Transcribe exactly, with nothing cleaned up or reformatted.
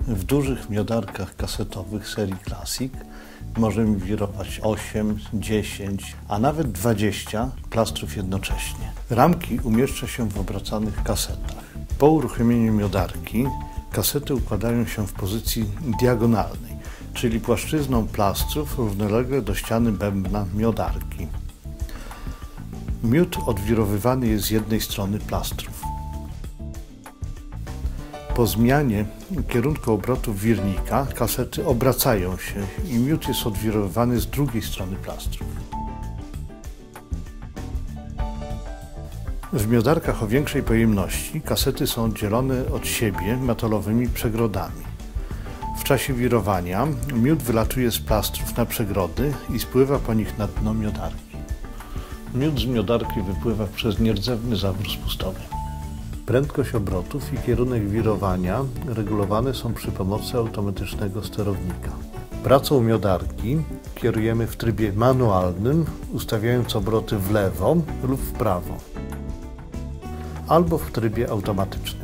W dużych miodarkach kasetowych serii Classic możemy wirować osiem, dziesięć, a nawet dwadzieścia plastrów jednocześnie. Ramki umieszcza się w obracanych kasetach. Po uruchomieniu miodarki kasety układają się w pozycji diagonalnej, czyli płaszczyzną plastrów równolegle do ściany bębna miodarki. Miód odwirowywany jest z jednej strony plastrów. Po zmianie kierunku obrotu wirnika kasety obracają się i miód jest odwirowywany z drugiej strony plastrów. W miodarkach o większej pojemności kasety są oddzielone od siebie metalowymi przegrodami. W czasie wirowania miód wylatuje z plastrów na przegrody i spływa po nich na dno miodarki. Miód z miodarki wypływa przez nierdzewny zawór spustowy. Prędkość obrotów i kierunek wirowania regulowane są przy pomocy automatycznego sterownika. Pracą miodarki kierujemy w trybie manualnym, ustawiając obroty w lewo lub w prawo, albo w trybie automatycznym.